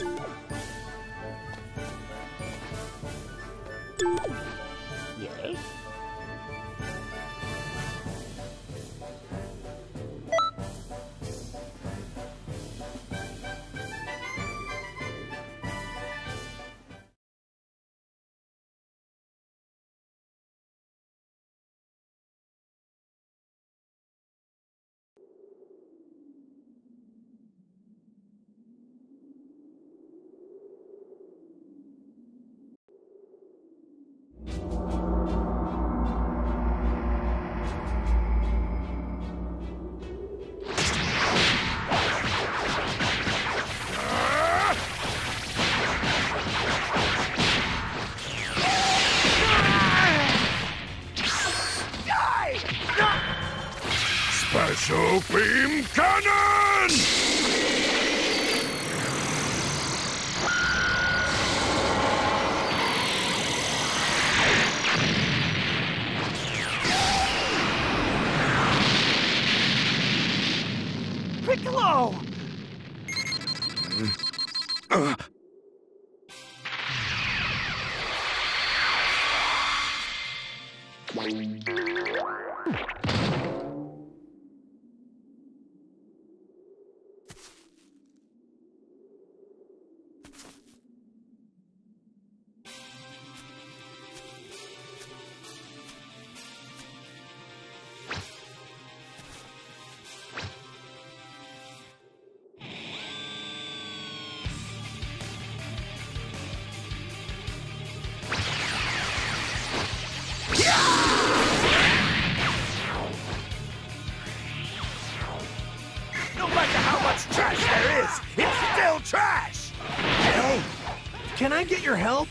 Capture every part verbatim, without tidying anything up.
Yes? Special Beam Cannon! Piccolo! Uh. No matter how much trash there is, it's still trash! Hey, can I get your help?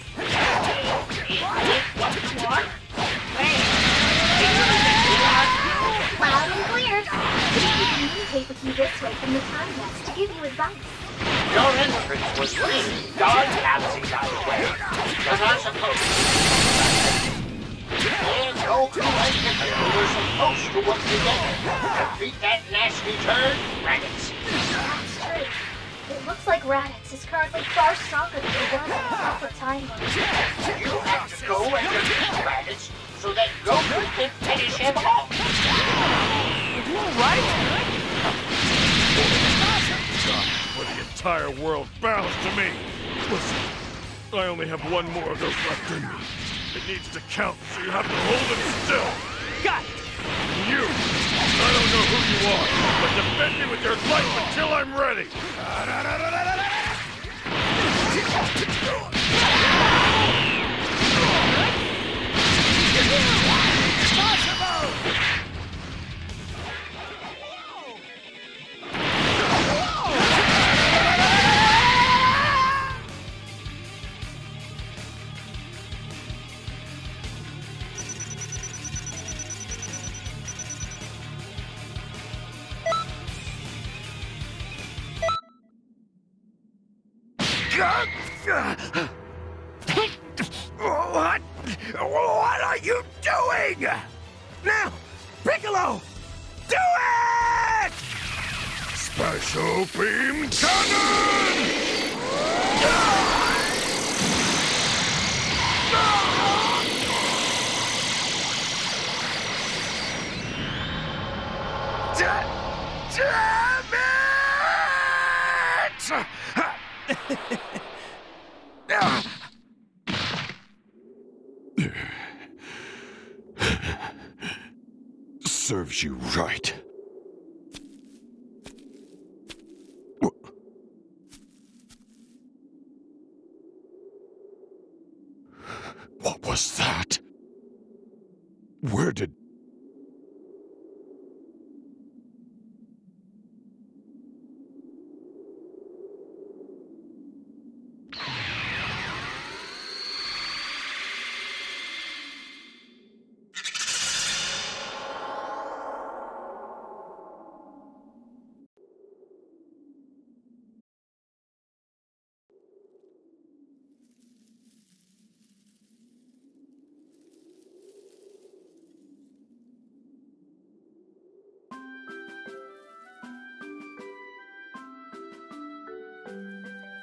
Loud and clear. Communicate with you this way from the time nest to give you advice. Your entrance was really darn absent out of way. You're not supposed to. And Goku and Piccolo were supposed to work together. Defeat that nasty turd, Raditz. That's true. It looks like Raditz is currently far stronger than he was in the proper time limit. You have to go and defeat Raditz so that Goku can finish him off. Are you alright? For the entire world bows to me. Listen, I only have one more of those left in me. It needs to count, so you have to hold it still. Got it! You! I don't know who you are, but defend me with your life until I'm ready! What? What are you doing? Now, Piccolo, do it! Special Beam Cannon! Damn it! Serves you right. What was that? Where did...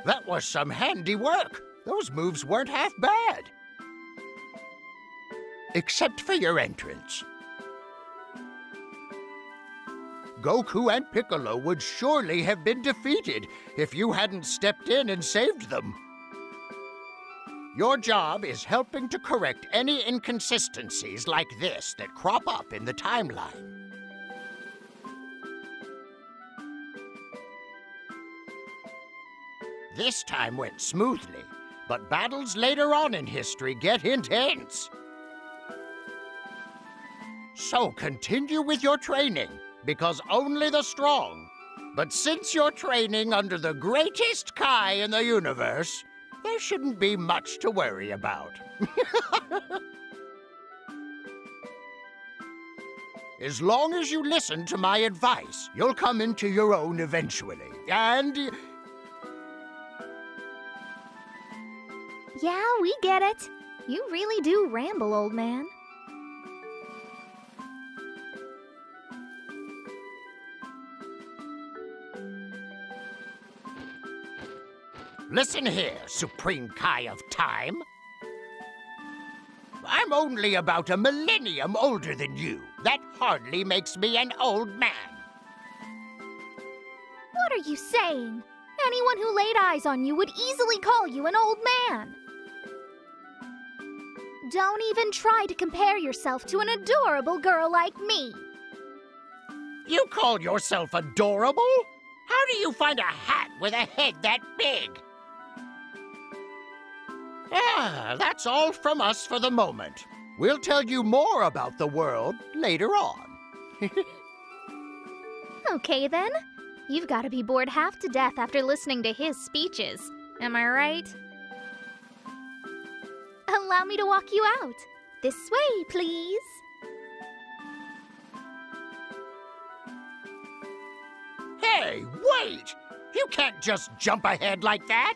That was some handy work. Those moves weren't half bad. Except for your entrance. Goku and Piccolo would surely have been defeated if you hadn't stepped in and saved them. Your job is helping to correct any inconsistencies like this that crop up in the timeline. This time went smoothly, but battles later on in history get intense. So continue with your training, because only the strong. But since you're training under the greatest Kai in the universe, there shouldn't be much to worry about. As long as you listen to my advice, you'll come into your own eventually. And... Yeah, we get it. You really do ramble, old man. Listen here, Supreme Kai of Time. I'm only about a millennium older than you. That hardly makes me an old man. What are you saying? Anyone who laid eyes on you would easily call you an old man. Don't even try to compare yourself to an adorable girl like me. You call yourself adorable? How do you find a hat with a head that big? Ah, that's all from us for the moment. We'll tell you more about the world later on. Okay, then. You've got to be bored half to death after listening to his speeches. Am I right? Allow me to walk you out. This way, please. Hey, wait! You can't just jump ahead like that!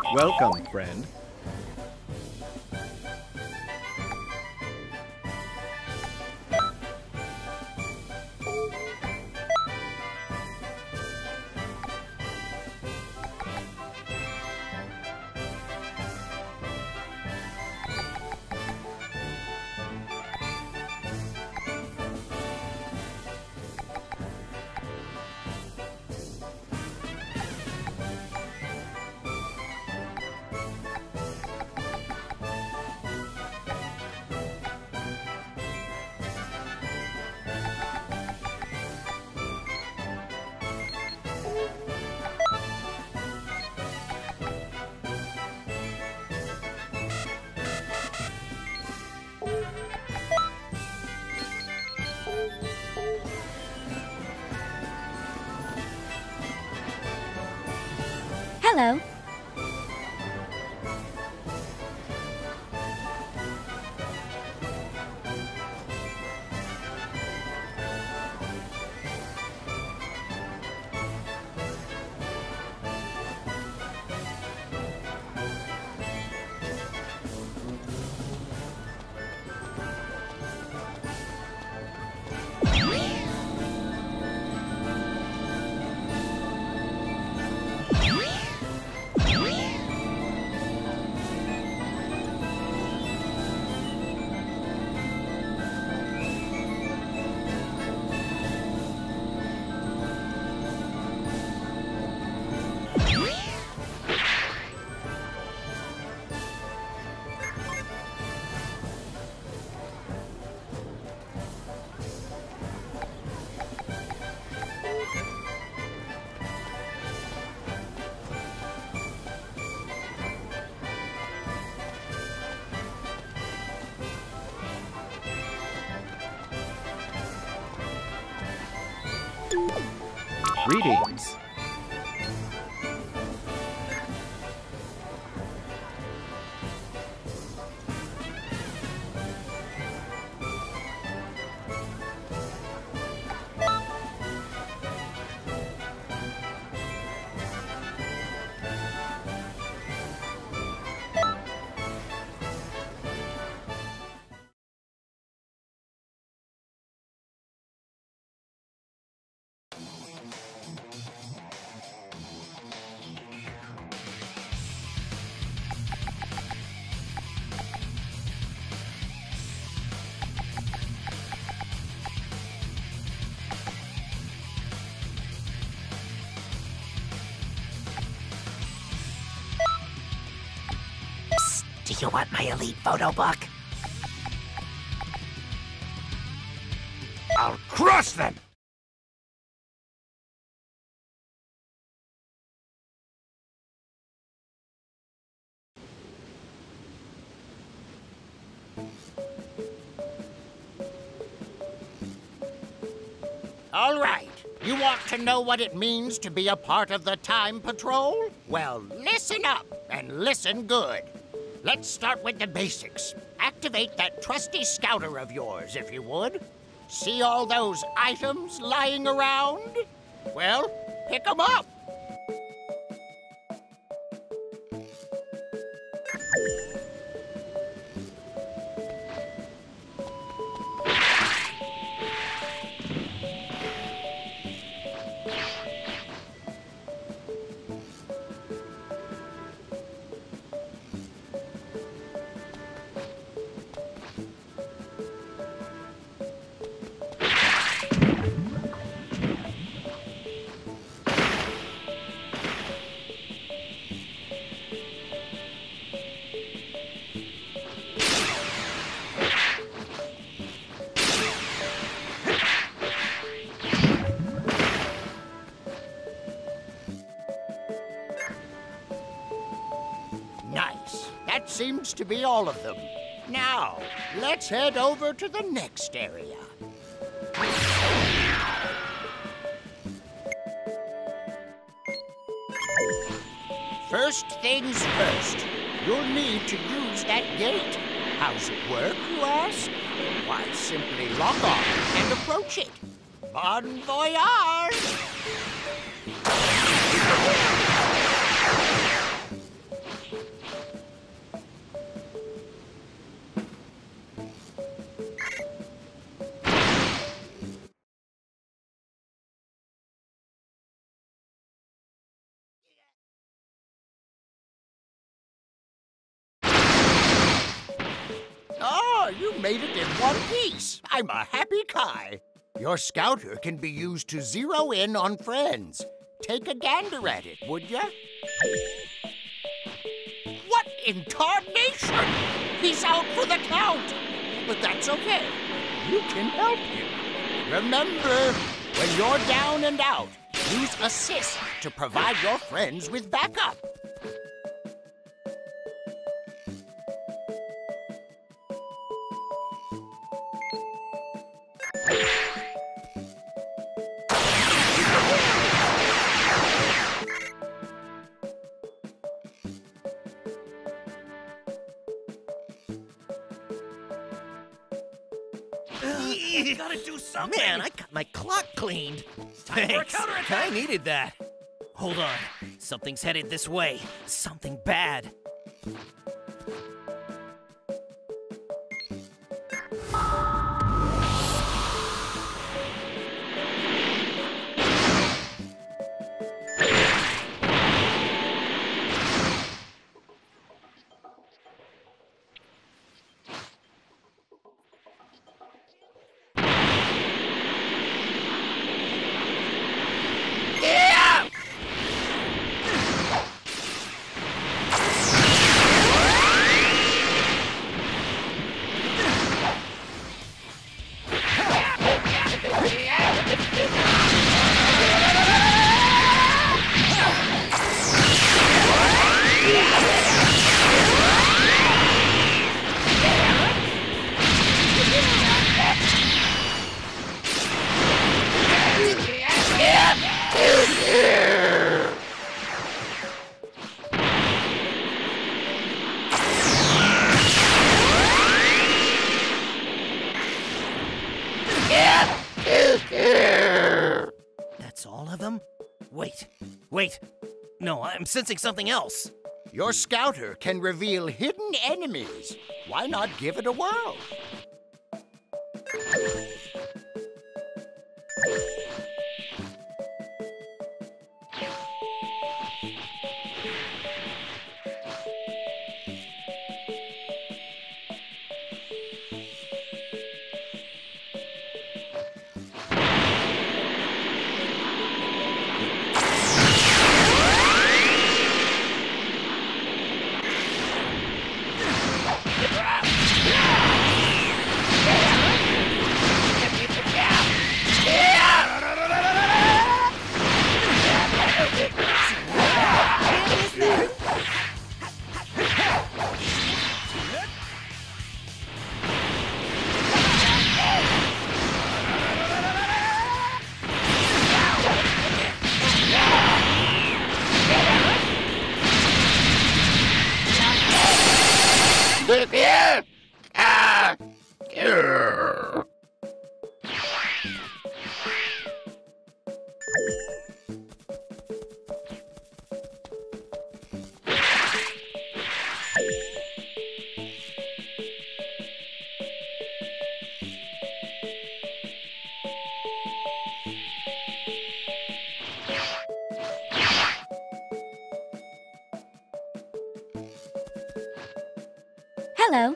Welcome, friend. Hello. Greetings. Do you want my elite photo book? I'll crush them! All right. You want to know what it means to be a part of the Time Patrol? Well, listen up, and listen good. Let's start with the basics. Activate that trusty scouter of yours, if you would. See all those items lying around? Well, pick them up. Nice. That seems to be all of them. Now, let's head over to the next area. First things first, you'll need to use that gate. How's it work, you ask? Why, simply lock on and approach it. Bon voyage! made it in one piece. I'm a happy Kai. Your scouter can be used to zero in on friends. Take a gander at it, would ya? What in tarnation? He's out for the count. But that's okay. You can help him. Remember, when you're down and out, use assist to provide your friends with backup. You gotta do something! Man, I got my clock cleaned. Time for a Thanks. counterattack. I needed that. Hold on. Something's headed this way. Something bad. That's all of them? Wait, wait. No, I'm sensing something else. Your scouter can reveal hidden enemies. Why not give it a whirl? Hello.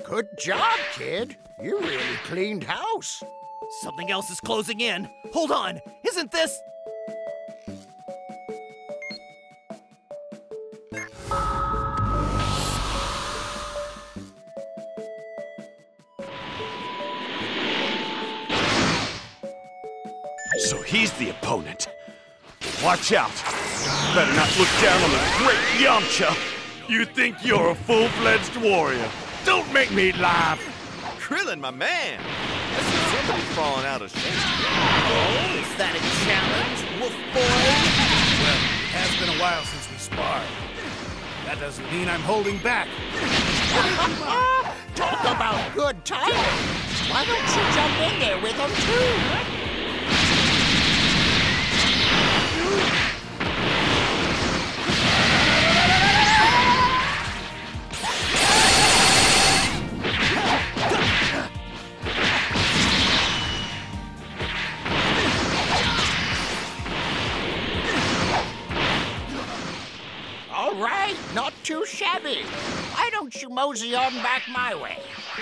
Good job, kid. You really cleaned house. Something else is closing in. Hold on. Isn't this... So he's the opponent. Watch out. Better not look down on the great Yamcha. You think you're a full-fledged warrior. Don't make me laugh. Krillin, my man. I see somebody's falling out of shape. Oh, is that a challenge, Wolf Boy? Well, it has been a while since we sparred. That doesn't mean I'm holding back. Talk about good timing. Why don't you jump in there with them, too? All right, not too shabby. Why don't you mosey on back my way?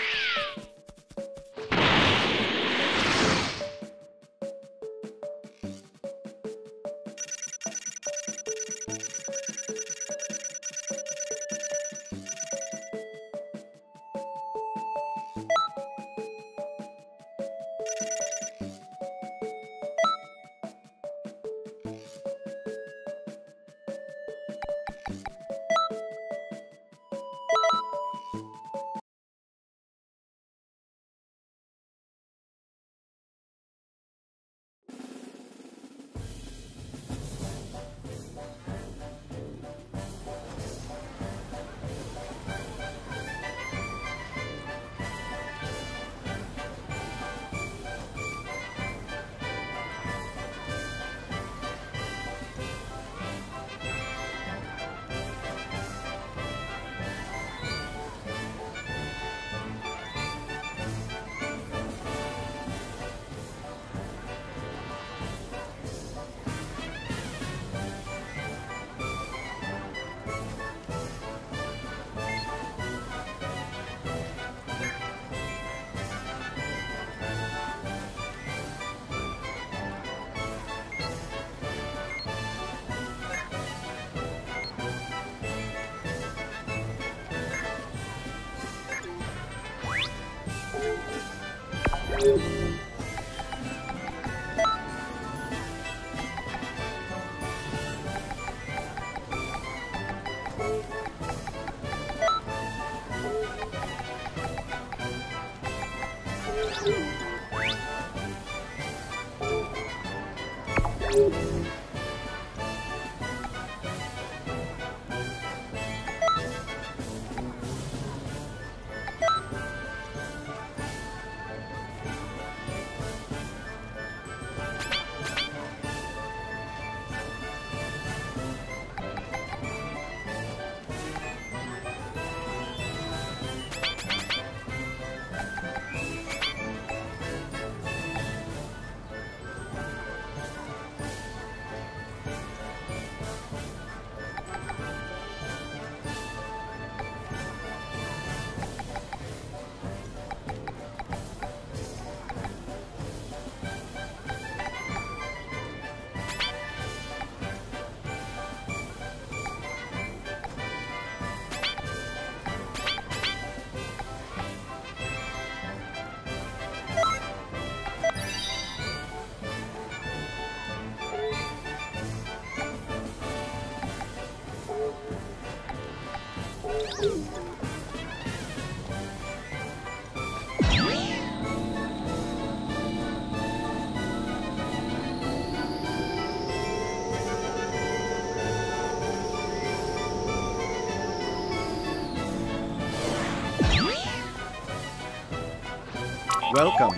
Welcome.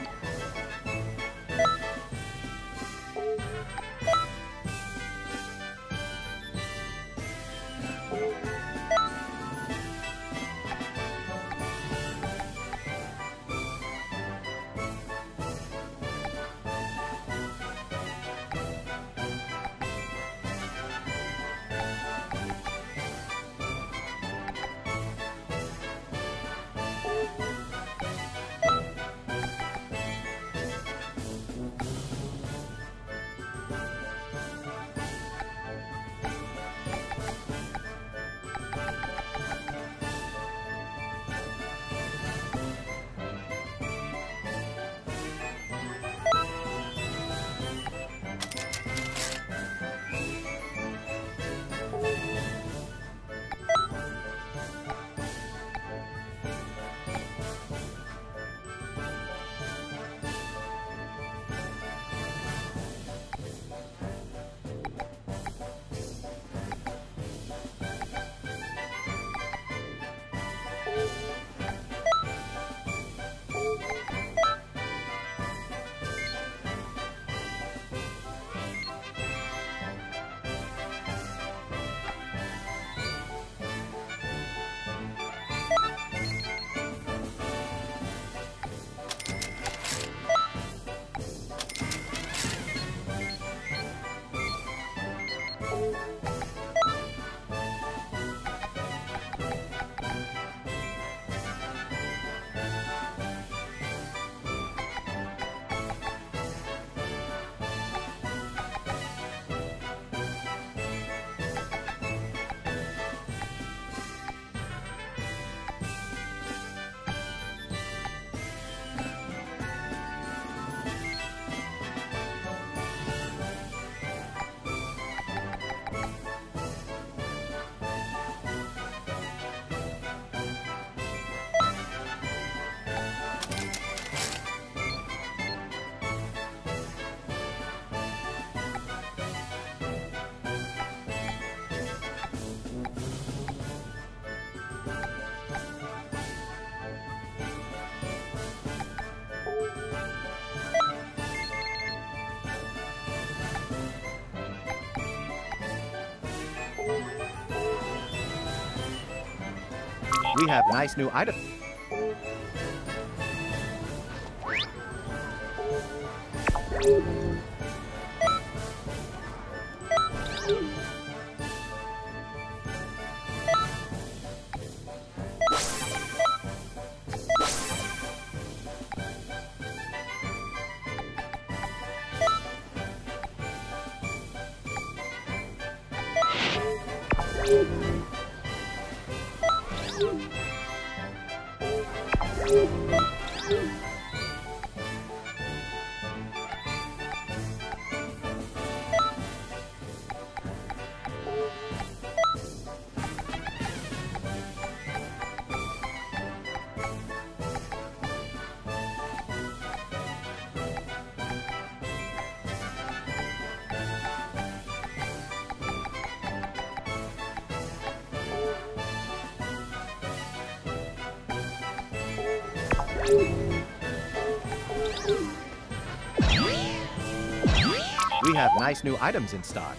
We have nice new items. We have nice new items in stock.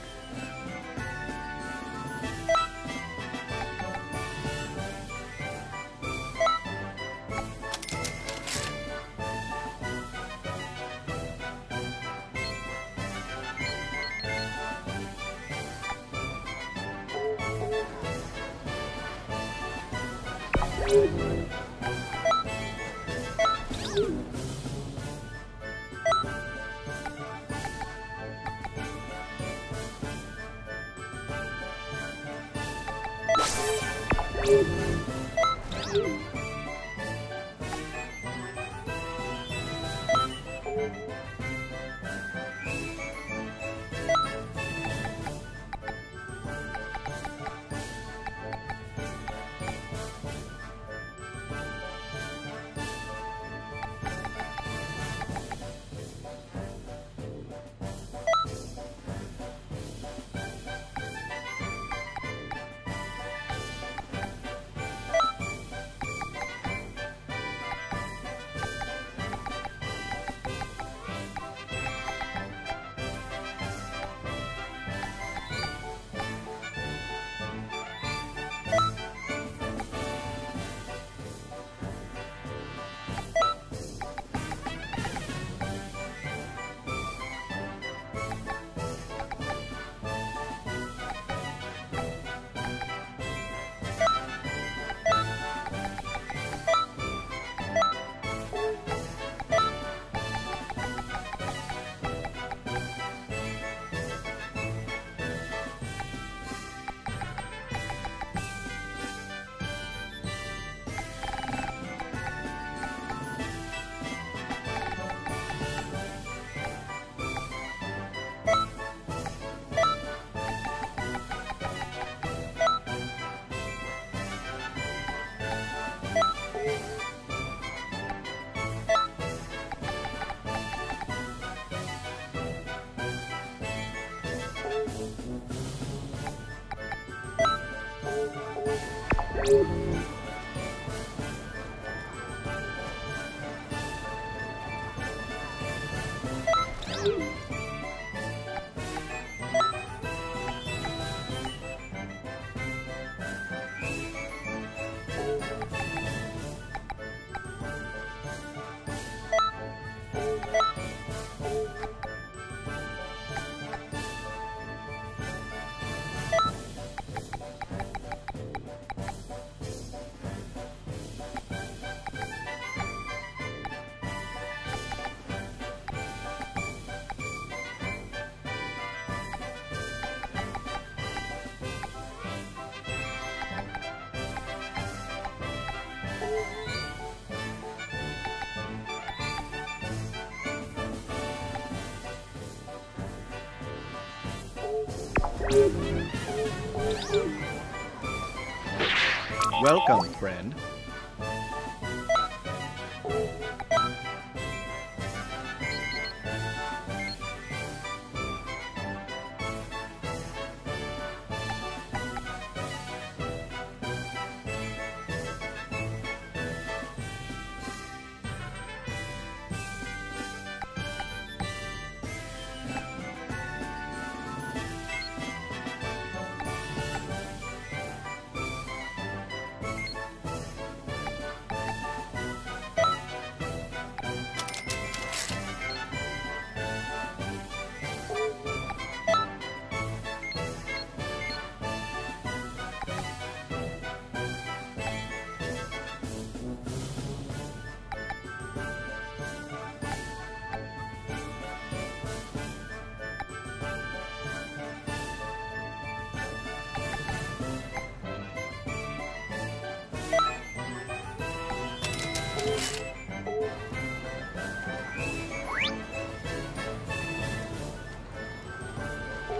Welcome, friend.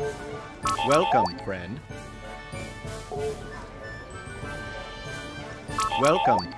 Welcome, friend. Welcome.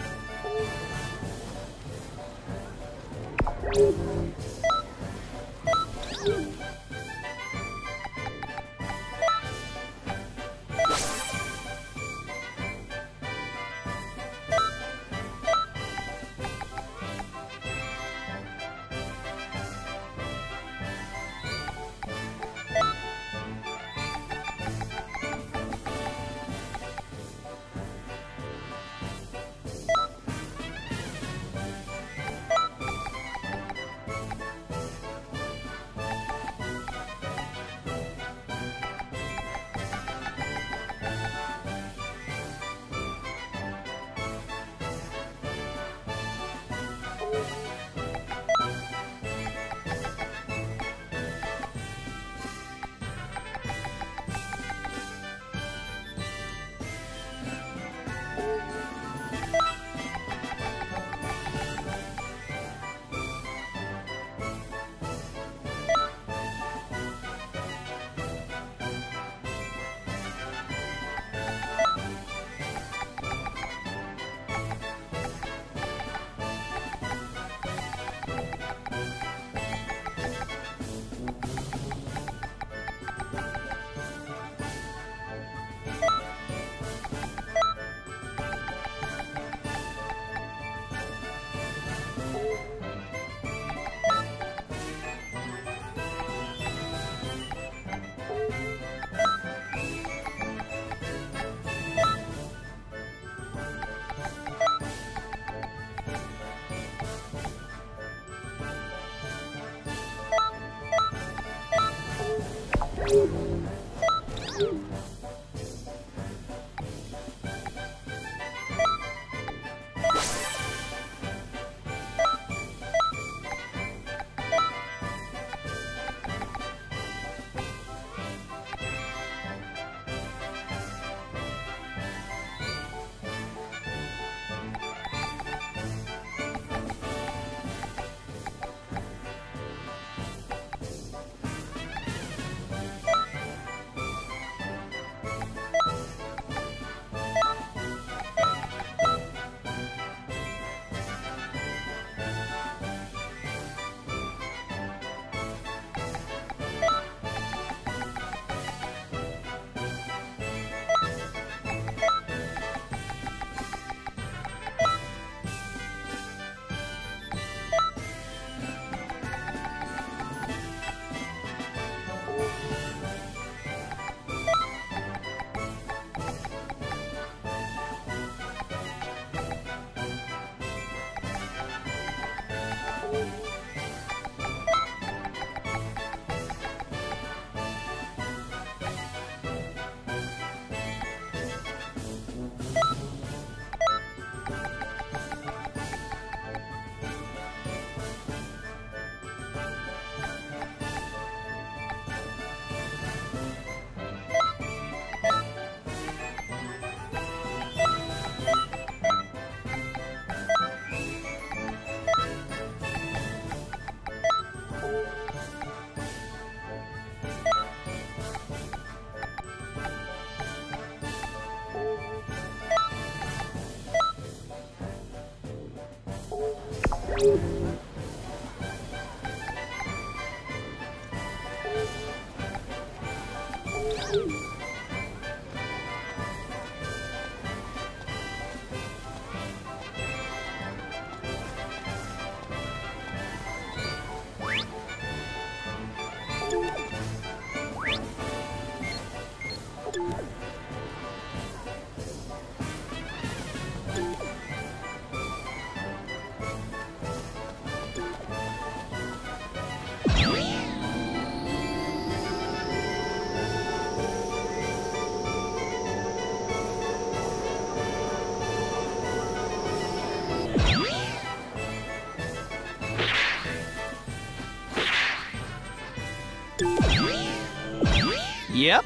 Yep.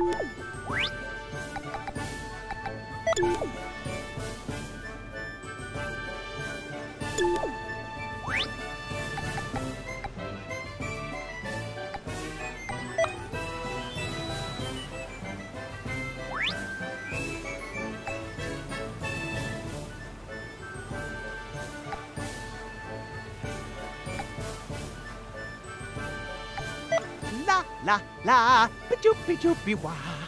La la la, ba-doopy doopy wah.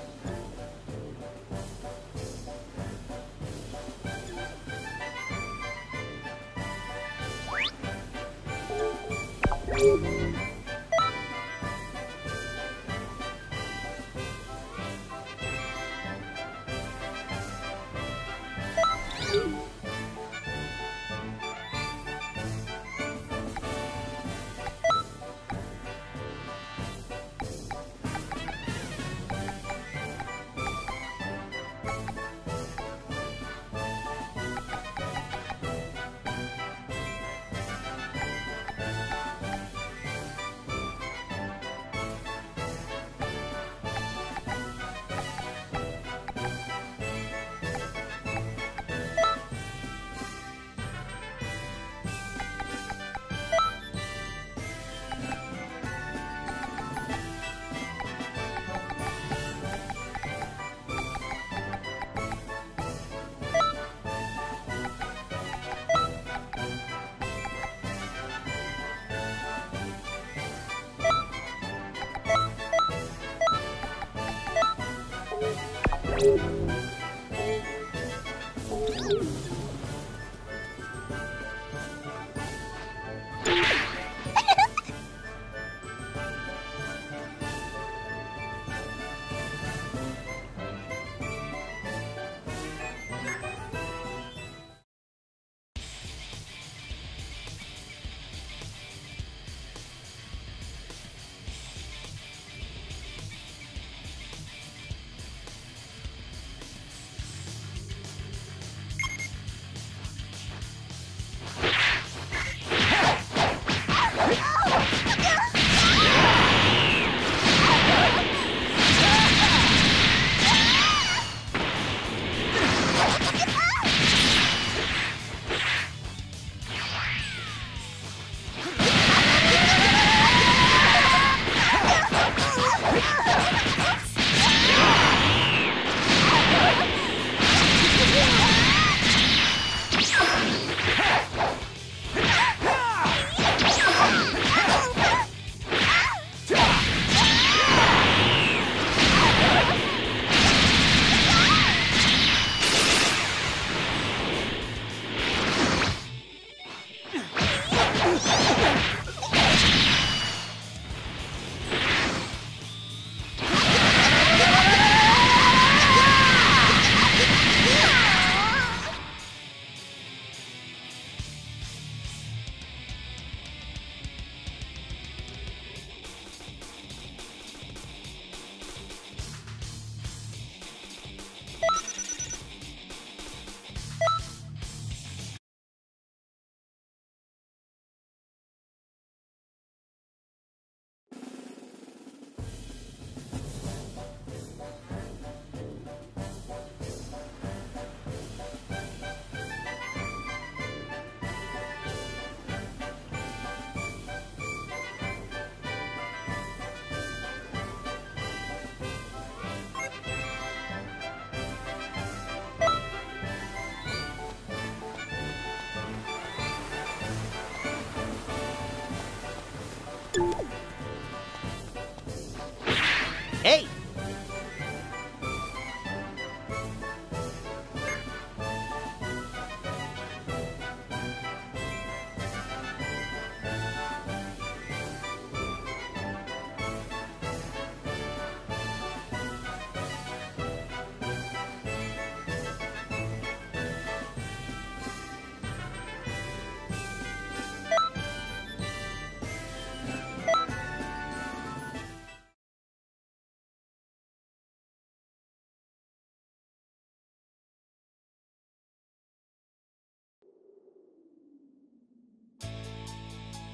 Hey!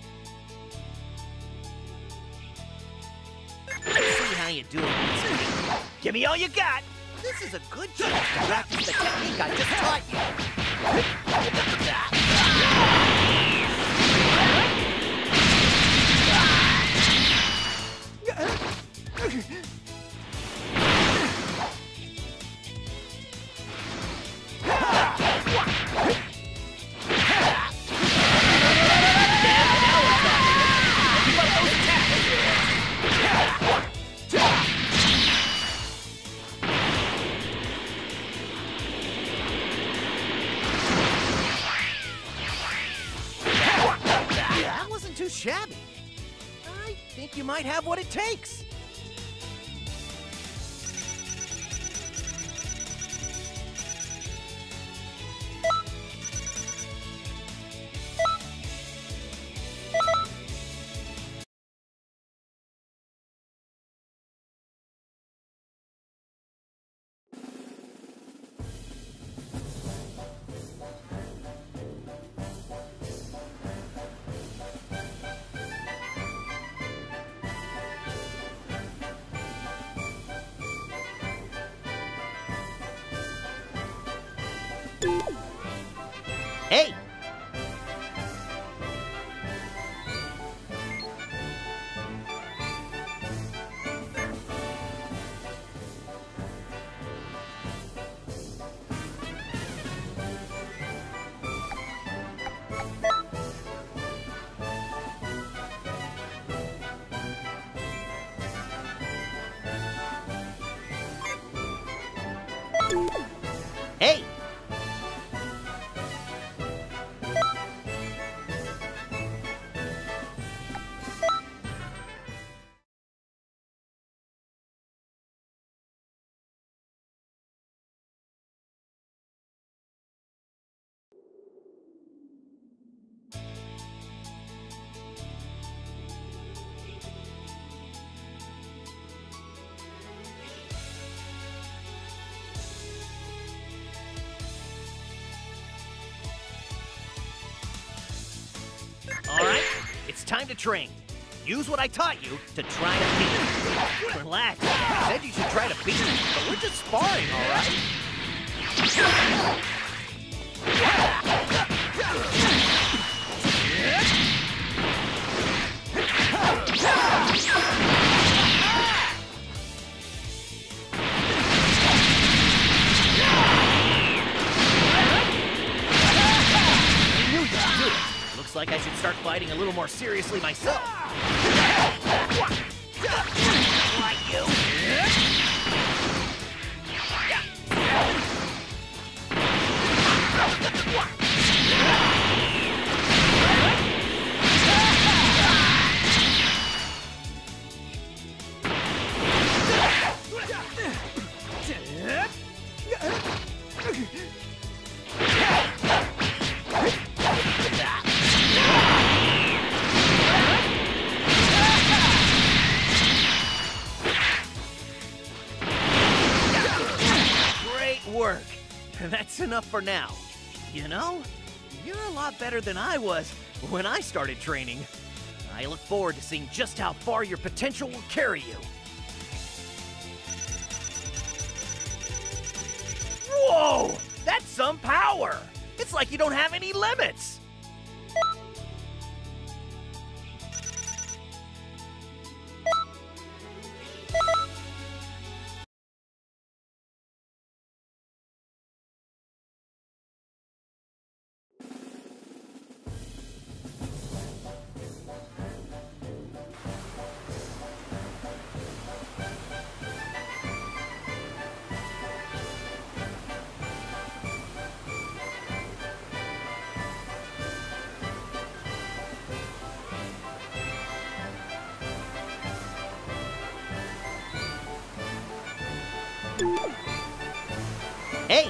Let's see how you do it. Give me all you got. This is a good chance to practice the technique I just taught you. That wasn't too shabby. I think you might have what it takes. Hey! Hey! All right, it's time to train. Use what I taught you to try to beat me. Relax. I said you should try to beat me, but we're just sparring, all right? I knew you could do it. Looks like I should start fighting a little more seriously myself. Like you. Work. That's enough for now. You know, you're a lot better than I was when I started training. I look forward to seeing just how far your potential will carry you. Whoa! That's some power! It's like you don't have any limits! Hey!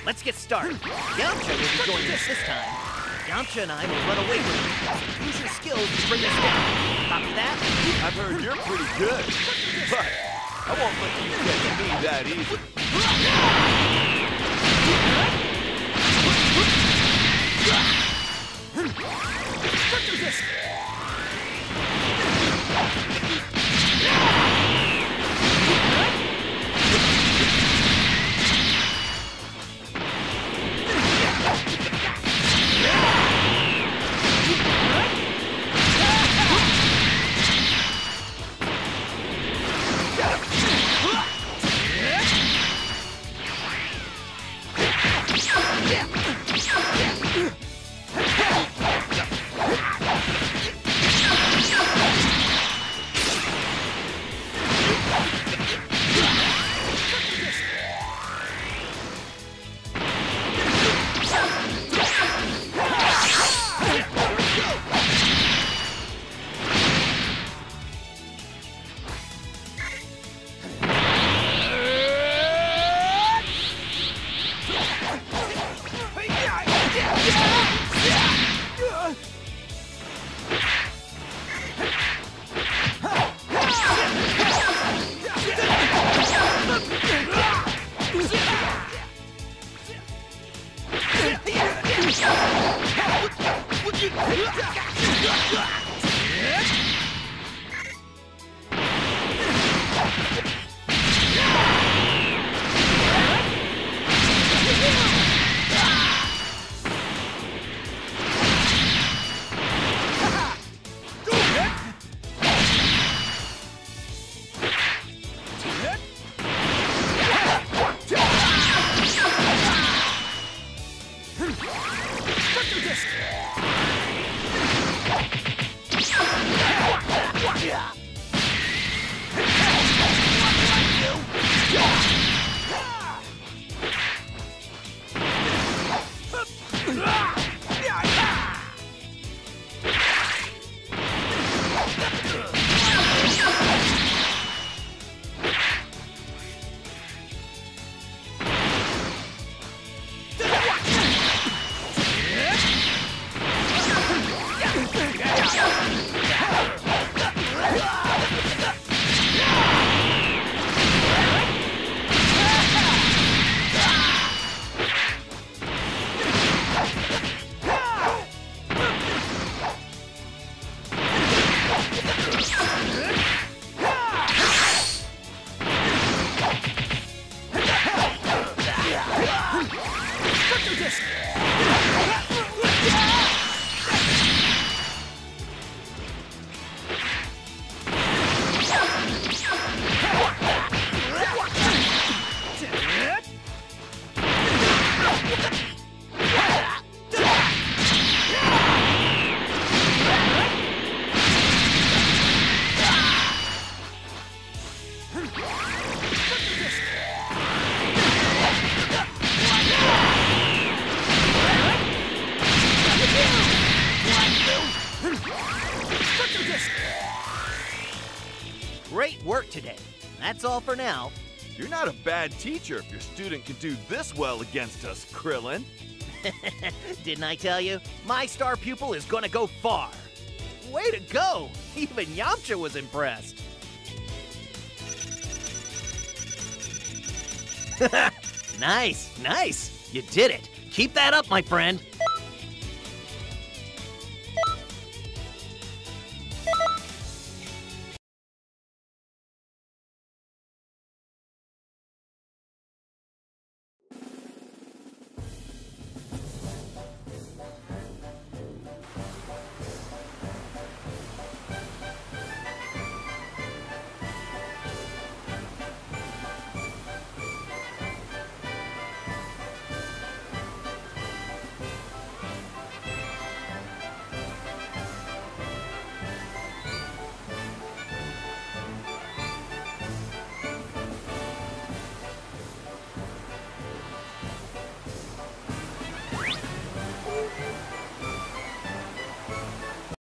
let's get started. Yamcha will be joining us this time. Yamcha and I will run away with you. Use your skills to bring us down. Copy that? I've heard you're pretty good, but I won't let you catch me that easy. Great work today. That's all for now. You're not a bad teacher if your student can do this well against us, Krillin. Didn't I tell you? My star pupil is gonna go far. Way to go! Even Yamcha was impressed. Nice, nice. You did it. Keep that up, my friend.